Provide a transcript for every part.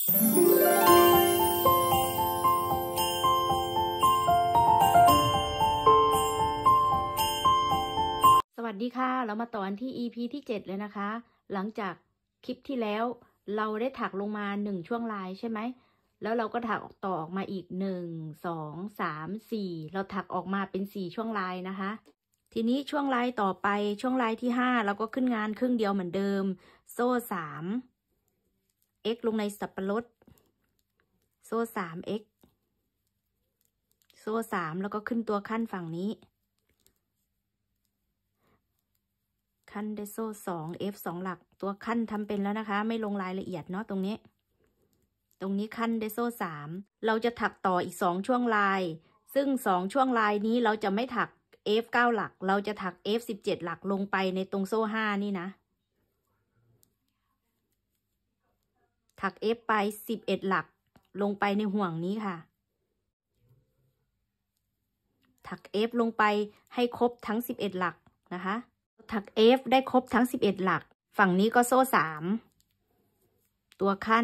สวัสดีค่ะเรามาต่อกันที่ EP ที่7เลยนะคะหลังจากคลิปที่แล้วเราได้ถักลงมา1ช่วงลายใช่ไหมแล้วเราก็ถักต่อออกมาอีก1 2 3 4เราถักออกมาเป็น4ช่วงลายนะคะทีนี้ช่วงลายต่อไปช่วงลายที่5เราก็ขึ้นงานครึ่งเดียวเหมือนเดิมโซ่3 x ลงในสับปะรดโซ่3 x โซ่3แล้วก็ขึ้นตัวขั้นฝั่งนี้ขั้นได้โซ่2 F 2หลักตัวขั้นทำเป็นแล้วนะคะไม่ลงรายละเอียดเนาะตรงนี้ขั้นได้โซ่3เราจะถักต่ออีก2ช่วงลายซึ่ง2ช่วงลายนี้เราจะไม่ถัก F 9หลักเราจะถัก F 17หลักลงไปในตรงโซ่5นี่นะถัก F ไป11หลักลงไปในห่วงนี้ค่ะถัก F ลงไปให้ครบทั้ง11หลักนะคะถัก F ได้ครบทั้ง11หลักฝั่งนี้ก็โซ่3ตัวขั้น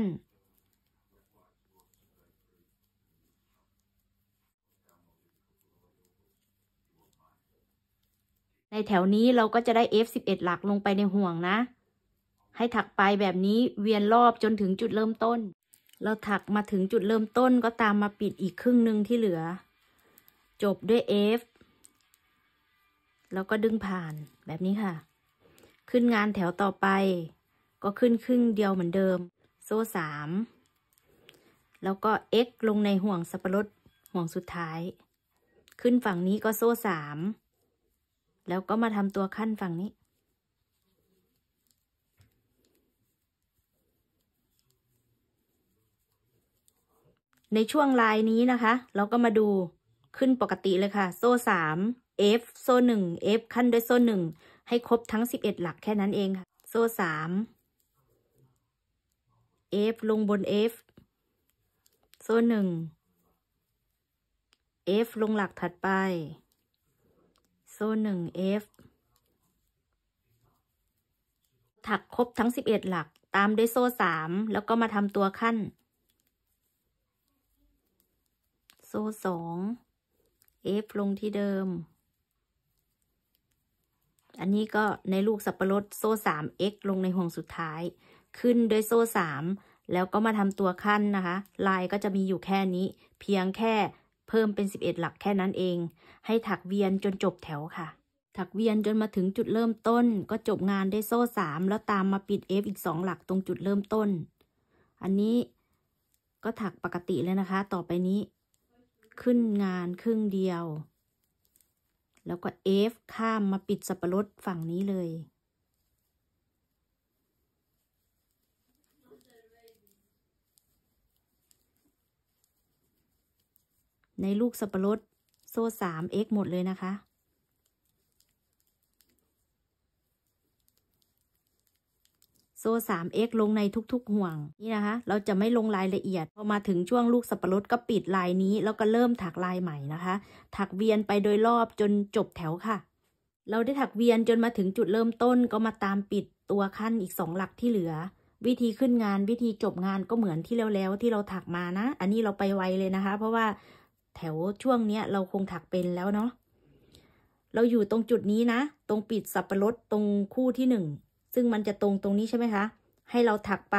ในแถวนี้เราก็จะได้ F 11หลักลงไปในห่วงนะให้ถักไปแบบนี้เวียนรอบจนถึงจุดเริ่มต้นเราถักมาถึงจุดเริ่มต้นก็ตามมาปิดอีกครึ่งหนึ่งที่เหลือจบด้วย F แล้วก็ดึงผ่านแบบนี้ค่ะขึ้นงานแถวต่อไปก็ขึ้นครึ่งเดียวเหมือนเดิมโซ่3แล้วก็ X ลงในห่วงสับปะรดห่วงสุดท้ายขึ้นฝั่งนี้ก็โซ่3แล้วก็มาทำตัวขั้นฝั่งนี้ในช่วงลายนี้นะคะเราก็มาดูขึ้นปกติเลยค่ะโซ่3 F โซ่1 F ขั้นด้วยโซ่1ให้ครบทั้ง11หลักแค่นั้นเองค่ะโซ่3 F ลงบน F โซ่1 F ลงหลักถัดไปโซ่1 F ถักครบทั้ง11หลักตามด้วยโซ่3แล้วก็มาทำตัวขั้นโซ่2 F ลงที่เดิมอันนี้ก็ในลูกสับปะรดโซ่3 X ลงในห่วงสุดท้ายขึ้นด้วยโซ่3แล้วก็มาทำตัวขั้นนะคะลายก็จะมีอยู่แค่นี้เพียงแค่เพิ่มเป็น11หลักแค่นั้นเองให้ถักเวียนจนจบแถวค่ะถักเวียนจนมาถึงจุดเริ่มต้นก็จบงานได้โซ่3แล้วตามมาปิด F อีก2หลักตรงจุดเริ่มต้นอันนี้ก็ถักปกติเลยนะคะต่อไปนี้ขึ้นงานครึ่งเดียวแล้วก็ F ข้ามมาปิดสับปะรดฝั่งนี้เลยในลูกสับปะรดโซ่3 X หมดเลยนะคะโซ่3 X ลงในทุกๆห่วงนี่นะคะเราจะไม่ลงรายละเอียดพอมาถึงช่วงลูกสับปะรดก็ปิดลายนี้แล้วก็เริ่มถักลายใหม่นะคะถักเวียนไปโดยรอบจนจบแถวค่ะเราได้ถักเวียนจนมาถึงจุดเริ่มต้นก็มาตามปิดตัวขั้นอีก2หลักที่เหลือวิธีขึ้นงานวิธีจบงานก็เหมือนที่แล้วที่เราถักมานะอันนี้เราไปไวเลยนะคะเพราะว่าแถวช่วงเนี้ยเราคงถักเป็นแล้วเนาะเราอยู่ตรงจุดนี้นะตรงปิดสับปะรดตรงคู่ที่1ซึ่งมันจะตรงนี้ใช่ไหมคะให้เราถักไป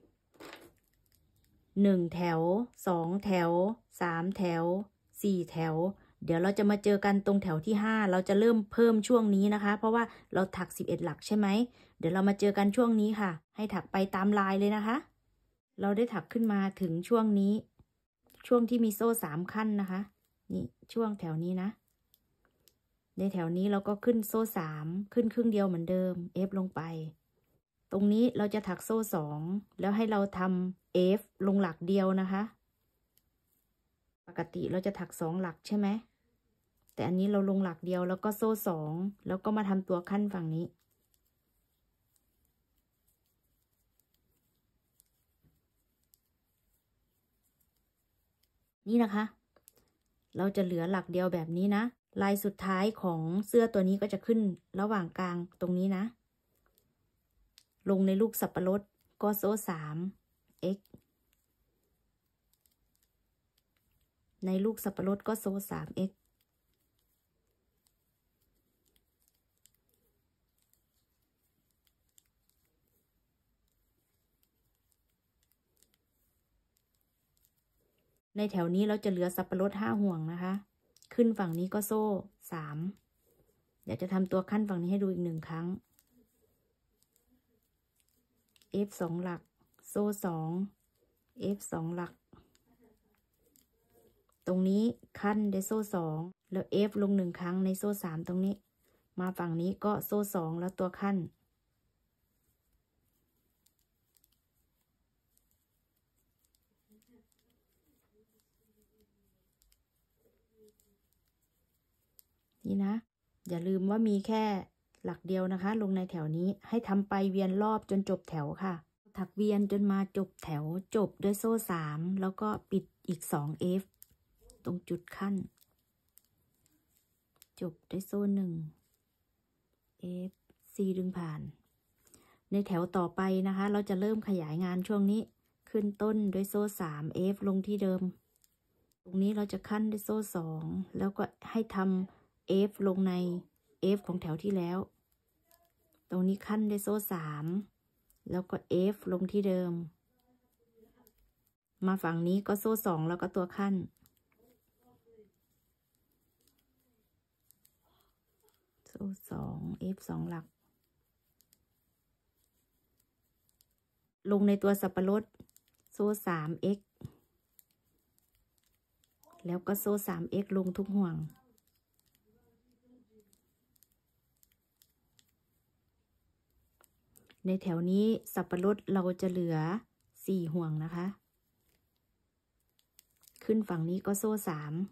1แถว2แถว3แถว4แถวเดี๋ยวเราจะมาเจอกันตรงแถวที่5เราจะเริ่มเพิ่มช่วงนี้นะคะเพราะว่าเราถัก11หลักใช่ไหมเดี๋ยวเรามาเจอกันช่วงนี้ค่ะให้ถักไปตามลายเลยนะคะเราได้ถักขึ้นมาถึงช่วงนี้ช่วงที่มีโซ่3ขั้นนะคะนี่ช่วงแถวนี้นะในแถวนี้เราก็ขึ้นโซ่3ขึ้นครึ่งเดียวเหมือนเดิม F ลงไปตรงนี้เราจะถักโซ่2แล้วให้เราทำ F ลงหลักเดียวนะคะปกติเราจะถัก2หลักใช่ไหมแต่อันนี้เราลงหลักเดียวแล้วก็โซ่2แล้วก็มาทำตัวขั้นฝั่งนี้นี่นะคะเราจะเหลือหลักเดียวแบบนี้นะลายสุดท้ายของเสื้อตัวนี้ก็จะขึ้นระหว่างกลางตรงนี้นะลงในลูกสับปะรดก็โซ่3 X ในลูกสับปะรดก็โซ่ 3x ในแถวนี้เราจะเหลือสับปะรด5ห่วงนะคะขึ้นฝั่งนี้ก็โซ่ 3เดี๋ยวจะทำตัวขั้นฝั่งนี้ให้ดูอีก1ครั้ง f 2หลักโซ่2 f 2หลักตรงนี้ขั้นได้โซ่2แล้ว f ลง1ครั้งในโซ่3ตรงนี้มาฝั่งนี้ก็โซ่2แล้วตัวขั้นนี่นะอย่าลืมว่ามีแค่หลักเดียวนะคะลงในแถวนี้ให้ทำไปเวียนรอบจนจบแถวค่ะถักเวียนจนมาจบแถวจบด้วยโซ่3แล้วก็ปิดอีก2 f ตรงจุดขั้นจบด้วยโซ่1 f 4ดึงผ่านในแถวต่อไปนะคะเราจะเริ่มขยายงานช่วงนี้ขึ้นต้นด้วยโซ่3 f ลงที่เดิมตรงนี้เราจะขั้นด้วยโซ่2แล้วก็ให้ทำ f ลงใน f ของแถวที่แล้วตรงนี้ขั้นด้วยโซ่3แล้วก็ f ลงที่เดิมมาฝั่งนี้ก็โซ่2แล้วก็ตัวขั้นโซ่2 f 2หลักลงในตัวสับปะรดโซ่ 3x แล้วก็โซ่ 3x ลงทุกห่วงในแถวนี้สับปะรดเราจะเหลือ4ห่วงนะคะขึ้นฝั่งนี้ก็โซ่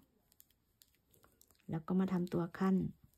3แล้วก็มาทำตัวขั้น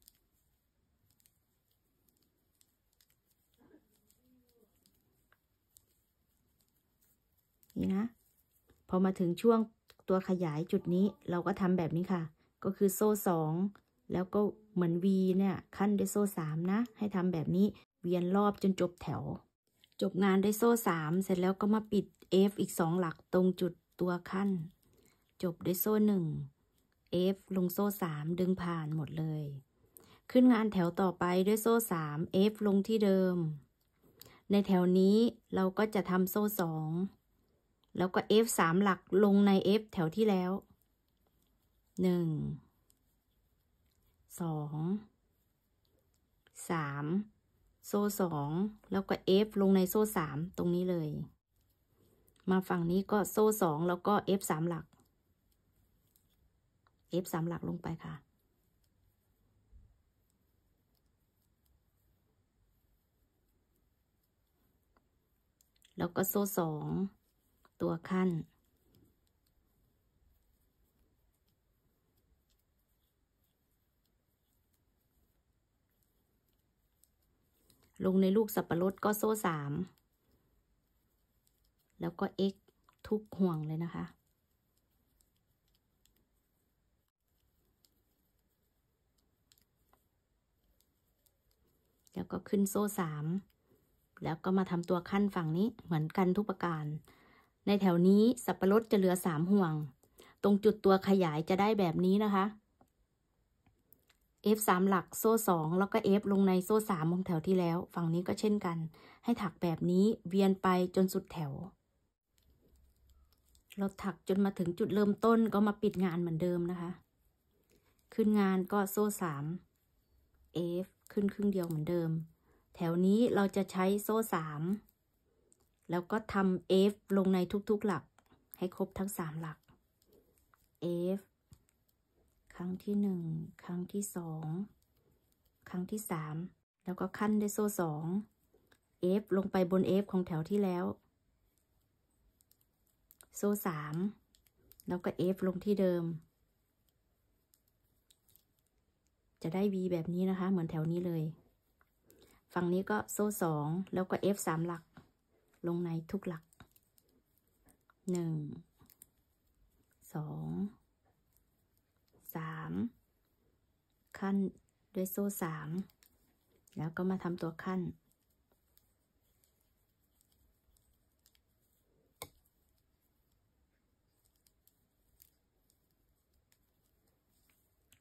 นี่นะพอมาถึงช่วงตัวขยายจุดนี้เราก็ทำแบบนี้ค่ะก็คือโซ่2แล้วก็เหมือน V เนี่ยขั้นด้วยโซ่3นะให้ทำแบบนี้เวียนรอบจนจบแถวจบงานได้โซ่3เสร็จแล้วก็มาปิด F อีก2หลักตรงจุดตัวขั้นจบด้วยโซ่1 F ลงโซ่3ดึงผ่านหมดเลยขึ้นงานแถวต่อไปด้วยโซ่3 F ลงที่เดิมในแถวนี้เราก็จะทำโซ่2แล้วก็ F 3หลักลงใน F แถวที่แล้ว1 2 3โซ่2แล้วก็ F ลงในโซ่3ตรงนี้เลยมาฝั่งนี้ก็โซ่2แล้วก็ F 3หลัก F 3หลักลงไปค่ะแล้วก็โซ่2ตัวขั้นลงในลูกสับปะรดก็โซ่3แล้วก็ x ทุกห่วงเลยนะคะแล้วก็ขึ้นโซ่3แล้วก็มาทำตัวขั้นฝั่งนี้เหมือนกันทุกประการในแถวนี้สับปะรดจะเหลือ3ห่วงตรงจุดตัวขยายจะได้แบบนี้นะคะ F 3หลักโซ่2แล้วก็ F ลงในโซ่3ของแถวที่แล้วฝั่งนี้ก็เช่นกันให้ถักแบบนี้เวียนไปจนสุดแถวเราถักจนมาถึงจุดเริ่มต้นก็มาปิดงานเหมือนเดิมนะคะขึ้นงานก็โซ่3 F ขึ้นครึ่งเดียวเหมือนเดิมแถวนี้เราจะใช้โซ่3แล้วก็ทำ F ลงในทุกๆหลักให้ครบทั้ง3หลัก F ครั้งที่1ครั้งที่2ครั้งที่3แล้วก็ขั้นด้วยโซ่2 F ลงไปบน F ของแถวที่แล้วโซ่3แล้วก็ F ลงที่เดิมจะได้ V แบบนี้นะคะเหมือนแถวนี้เลยฝั่งนี้ก็โซ่2แล้วก็ F 3หลักลงในทุกหลัก1 2 3ขั้นด้วยโซ่3แล้วก็มาทำตัวขั้น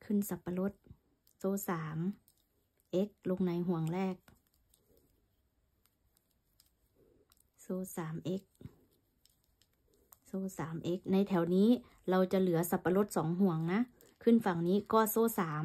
ขึ้นสับปะรดโซ่3 x ลงในห่วงแรกโซ่3 x โซ่ 3x ในแถวนี้เราจะเหลือสับปะรด2ห่วงนะขึ้นฝั่งนี้ก็โซ่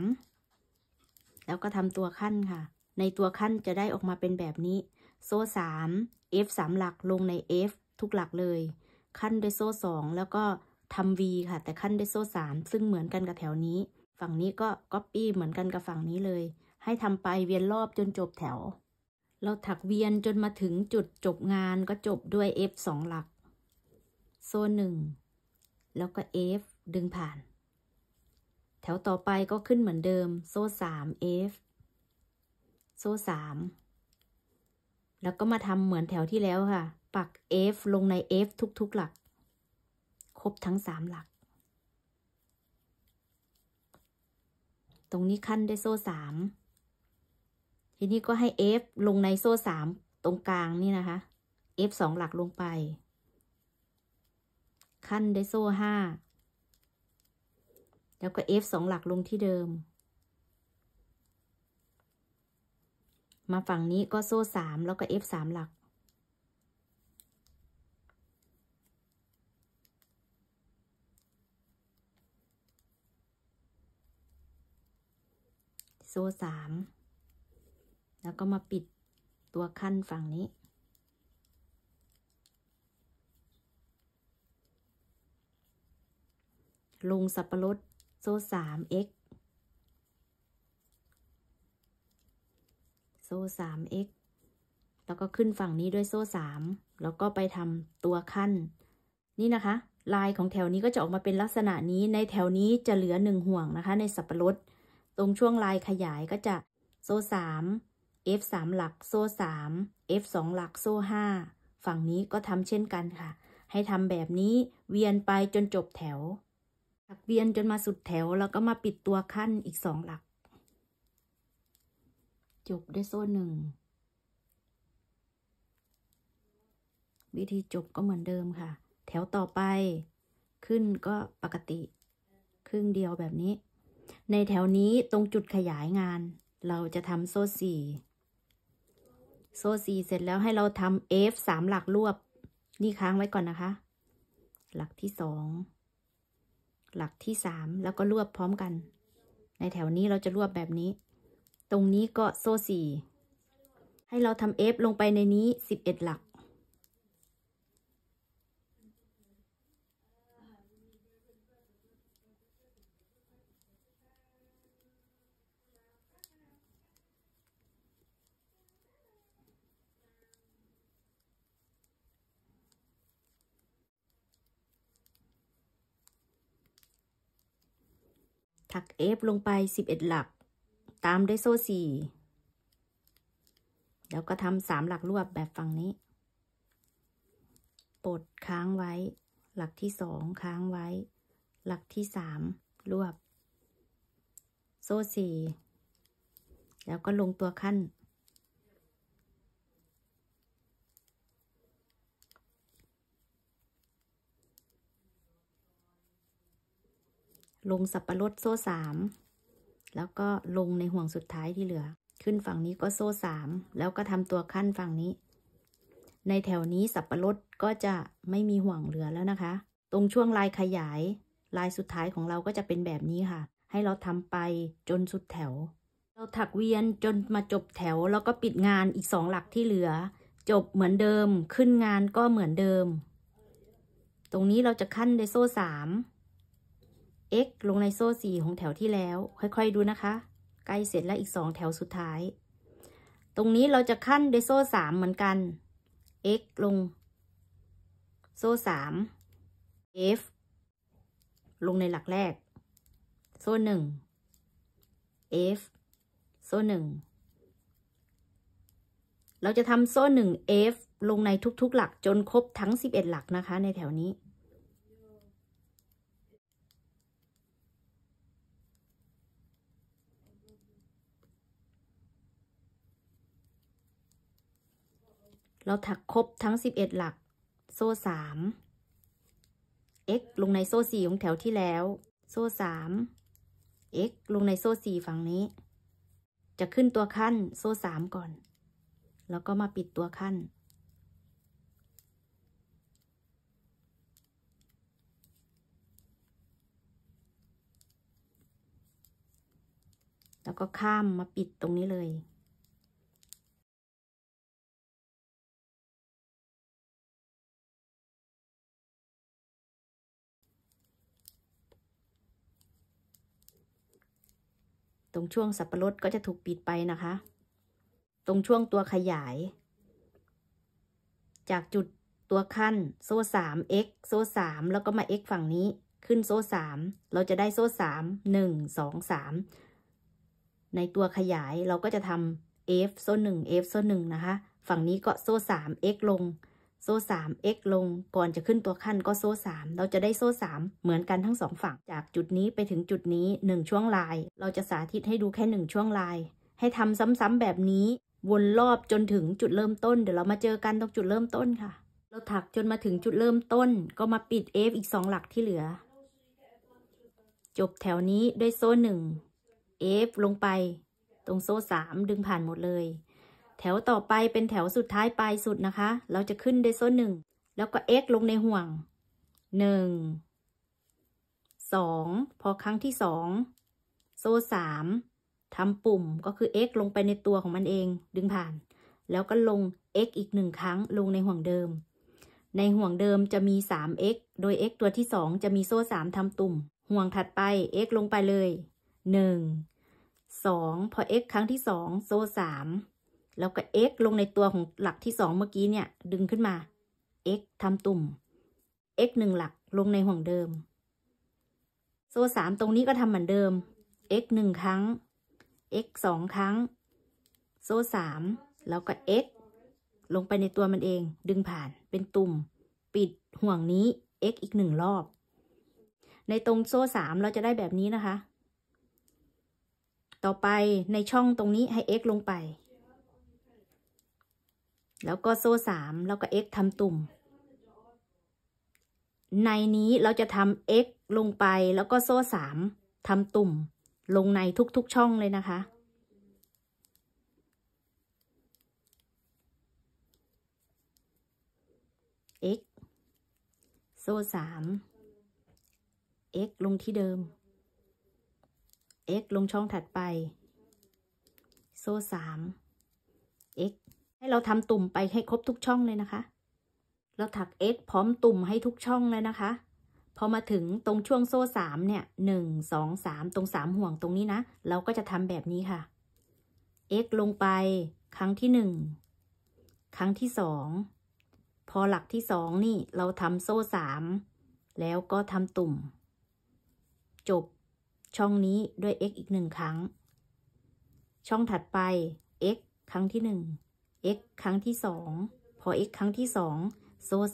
3แล้วก็ทำตัวขั้นค่ะในตัวขั้นจะได้ออกมาเป็นแบบนี้โซ่3 f 3หลักลงใน f ทุกหลักเลยขั้นด้วยโซ่2แล้วก็ทำ v ค่ะแต่ขั้นด้วยโซ่3ซึ่งเหมือนกันกับแถวนี้ฝั่งนี้ก็ copy เหมือนกันกับฝั่งนี้เลยให้ทำไปเวียนรอบจนจบแถวเราถักเวียนจนมาถึงจุดจบงานก็จบด้วย f 2หลักโซ่1แล้วก็ f ดึงผ่านแถวต่อไปก็ขึ้นเหมือนเดิมโซ่3 f โซ่3แล้วก็มาทำเหมือนแถวที่แล้วค่ะปัก f ลงใน f ทุกๆหลักครบทั้ง3หลักตรงนี้ขั้นด้วยโซ่3ทีนี้ก็ให้ f ลงในโซ่3ตรงกลางนี่นะคะ f 2หลักลงไปขั้นด้วยโซ่5แล้วก็ f 2หลักลงที่เดิมมาฝั่งนี้ก็โซ่3แล้วก็ f 3หลักโซ่3แล้วก็มาปิดตัวขั้นฝั่งนี้ลงสับปะรดโซ่3 x โซ่3 x แล้วก็ขึ้นฝั่งนี้ด้วยโซ่3แล้วก็ไปทำตัวขั้นนี่นะคะลายของแถวนี้ก็จะออกมาเป็นลักษณะนี้ในแถวนี้จะเหลือ1ห่วงนะคะในสับปะรดตรงช่วงลายขยายก็จะโซ่3 f 3หลักโซ่3 f 2หลักโซ่5ฝั่งนี้ก็ทำเช่นกันค่ะให้ทำแบบนี้เวียนไปจนจบแถวถักเวียนจนมาสุดแถวแล้วก็มาปิดตัวขั้นอีก2หลักจบด้วยโซ่1วิธีจบก็เหมือนเดิมค่ะแถวต่อไปขึ้นก็ปกติครึ่งเดียวแบบนี้ในแถวนี้ตรงจุดขยายงานเราจะทำโซ่4โซ่4เสร็จแล้วให้เราทำ f 3หลักรวบนี่ค้างไว้ก่อนนะคะหลักที่2หลักที่3แล้วก็รวบพร้อมกันในแถวนี้เราจะรวบแบบนี้ตรงนี้ก็โซ่4ให้เราทำ f ลงไปในนี้11หลักถัก f ลงไป11หลักตามด้วยโซ่4แล้วก็ทำ3หลักรวบแบบฝั่งนี้ปลดค้างไว้หลักที่2ค้างไว้หลักที่3รวบโซ่4แล้วก็ลงตัวขั้นลงสับปะรดโซ่3แล้วก็ลงในห่วงสุดท้ายที่เหลือขึ้นฝั่งนี้ก็โซ่3แล้วก็ทำตัวขั้นฝั่งนี้ในแถวนี้สับปะรดก็จะไม่มีห่วงเหลือแล้วนะคะตรงช่วงลายขยายลายสุดท้ายของเราก็จะเป็นแบบนี้ค่ะให้เราทำไปจนสุดแถวเราถักเวียนจนมาจบแถวแล้วก็ปิดงานอีก2หลักที่เหลือจบเหมือนเดิมขึ้นงานก็เหมือนเดิมตรงนี้เราจะขั้นด้วยโซ่3 x ลงในโซ่4ของแถวที่แล้วค่อยๆดูนะคะใกล้เสร็จแล้วอีก2แถวสุดท้ายตรงนี้เราจะขั้นด้วยโซ่3เหมือนกัน x ลงโซ่3 f ลงในหลักแรกโซ่1 f โซ่1เราจะทำโซ่1 f ลงในทุกๆหลักจนครบทั้ง11หลักนะคะในแถวนี้เราถักครบทั้ง11หลักโซ่3 x ลงในโซ่4ของแถวที่แล้วโซ่ x ลงในโซ่4ฝั่งนี้จะขึ้นตัวขั้นโซ่3ก่อนแล้วก็มาปิดตัวขั้นแล้วก็ข้ามมาปิดตรงนี้เลยตรงช่วงสับปะรดก็จะถูกปิดไปนะคะตรงช่วงตัวขยายจากจุดตัวขั้นโซ่3 x โซ่3แล้วก็มา x ฝั่งนี้ขึ้นโซ่3เราจะได้โซ่3 1 2 3ในตัวขยายเราก็จะทำ f โซ่1 f โซ่1นะคะฝั่งนี้ก็โซ่3 x ลงโซ่3 x ลงก่อนจะขึ้นตัวขั้นก็โซ่3เราจะได้โซ่3เหมือนกันทั้ง2ฝั่งจากจุดนี้ไปถึงจุดนี้1ช่วงลายเราจะสาธิตให้ดูแค่1ช่วงลายให้ทำซ้ำๆแบบนี้วนรอบจนถึงจุดเริ่มต้นเดี๋ยวเรามาเจอกันตรงจุดเริ่มต้นค่ะเราถักจนมาถึงจุดเริ่มต้นก็มาปิด f อีก2หลักที่เหลือจบแถวนี้ด้วยโซ่1 f ลงไปตรงโซ่3ดึงผ่านหมดเลยแถวต่อไปเป็นแถวสุดท้ายปลายสุดนะคะเราจะขึ้นด้วยโซ่1แล้วก็ x ลงในห่วง1 2พอครั้งที่2โซ่3ทำปุ่มก็คือ x ลงไปในตัวของมันเองดึงผ่านแล้วก็ลง x อีก1ครั้งลงในห่วงเดิมในห่วงเดิมจะมี 3x โดย x ตัวที่2จะมีโซ่3ทำตุ่มห่วงถัดไป x ลงไปเลย1 2พอ x ครั้งที่2โซ่3แล้วก็ x ลงในตัวของหลักที่2เมื่อกี้เนี่ยดึงขึ้นมา x ทำตุ่ม x 1หลักลงในห่วงเดิมโซ่3ตรงนี้ก็ทำเหมือนเดิม x 1ครั้ง x 2ครั้งโซ่3แล้วก็ x ลงไปในตัวมันเองดึงผ่านเป็นตุ่มปิดห่วงนี้ x อีก1รอบในตรงโซ่3เราจะได้แบบนี้นะคะต่อไปในช่องตรงนี้ให้ x ลงไปแล้วก็โซ่3แล้วก็ x ทำตุ่มในนี้เราจะทำ x ลงไปแล้วก็โซ่3ทำตุ่มลงในทุกๆช่องเลยนะคะx โซ่3 x ลงที่เดิม x ลงช่องถัดไปโซ่3 x ให้เราทำตุ่มไปให้ครบทุกช่องเลยนะคะเราถัก x พร้อมตุ่มให้ทุกช่องเลยนะคะพอมาถึงตรงช่วงโซ่3เนี่ย1 2 3ตรง3ห่วงตรงนี้นะเราก็จะทำแบบนี้ค่ะ x ลงไปครั้งที่1ครั้งที่2พอหลักที่2นี่เราทำโซ่3แล้วก็ทำตุ่มจบช่องนี้ด้วย x อีก1ครั้งช่องถัดไป x ครั้งที่1 x ครั้งที่2พอ x ครั้งที่2โซ่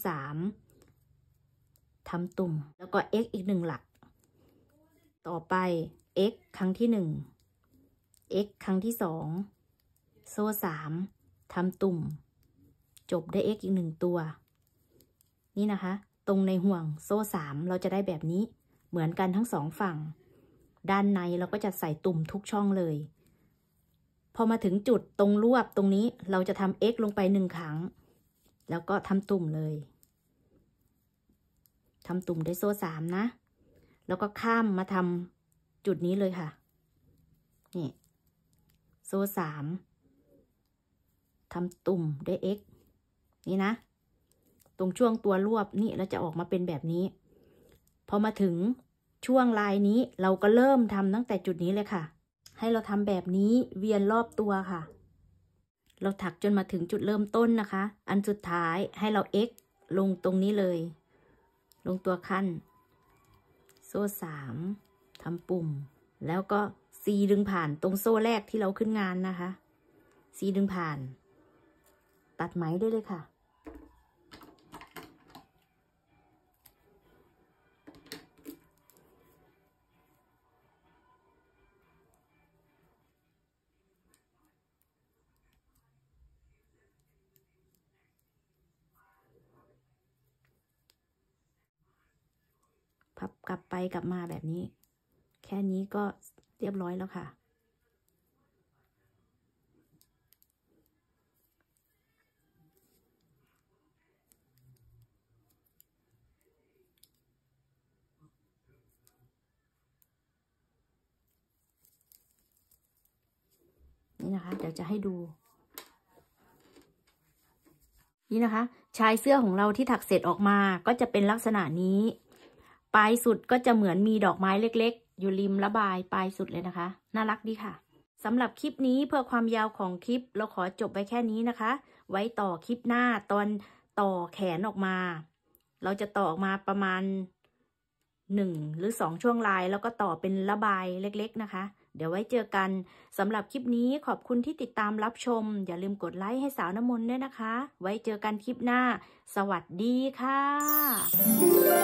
3ทำตุ่มแล้วก็ x อีก1หลักต่อไป x ครั้งที่1 x ครั้งที่2โซ่3ทำตุ่มจบได้ x อีก1ตัวนี่นะคะตรงในห่วงโซ่3เราจะได้แบบนี้เหมือนกันทั้ง2ฝั่งด้านในเราก็จะใส่ตุ่มทุกช่องเลยพอมาถึงจุดตรงรวบตรงนี้เราจะทำ x ลงไป1ครั้งแล้วก็ทำตุ่มเลยทำตุ่มด้วยโซ่3นะแล้วก็ข้ามมาทำจุดนี้เลยค่ะนี่โซ่3ทำตุ่มด้วย x นี่นะตรงช่วงตัวรวบนี่เราจะออกมาเป็นแบบนี้พอมาถึงช่วงลายนี้เราก็เริ่มทำตั้งแต่จุดนี้เลยค่ะให้เราทำแบบนี้เวียนรอบตัวค่ะเราถักจนมาถึงจุดเริ่มต้นนะคะอันสุดท้ายให้เรา x ลงตรงนี้เลยลงตัวขั้นโซ่3ทำปุ่มแล้วก็ c ดึงผ่านตรงโซ่แรกที่เราขึ้นงานนะคะ c ดึงผ่านตัดไหมได้เลยค่ะพับกลับไปกลับมาแบบนี้แค่นี้ก็เรียบร้อยแล้วค่ะนี่นะคะเดี๋ยวจะให้ดูนี่นะคะชายเสื้อของเราที่ถักเสร็จออกมาก็จะเป็นลักษณะนี้ปลายสุดก็จะเหมือนมีดอกไม้เล็กๆอยู่ริมระบายปลายสุดเลยนะคะน่ารักดีค่ะสำหรับคลิปนี้เพื่อความยาวของคลิปเราขอจบไว้แค่นี้นะคะไว้ต่อคลิปหน้าตอนต่อแขนออกมาเราจะต่อออกมาประมาณ1 หรือ 2ช่วงลายแล้วก็ต่อเป็นระบายเล็กๆนะคะเดี๋ยวไว้เจอกันสำหรับคลิปนี้ขอบคุณที่ติดตามรับชมอย่าลืมกดไลค์ให้สาวน้ำมนต์ด้วยนะคะไว้เจอกันคลิปหน้าสวัสดีค่ะ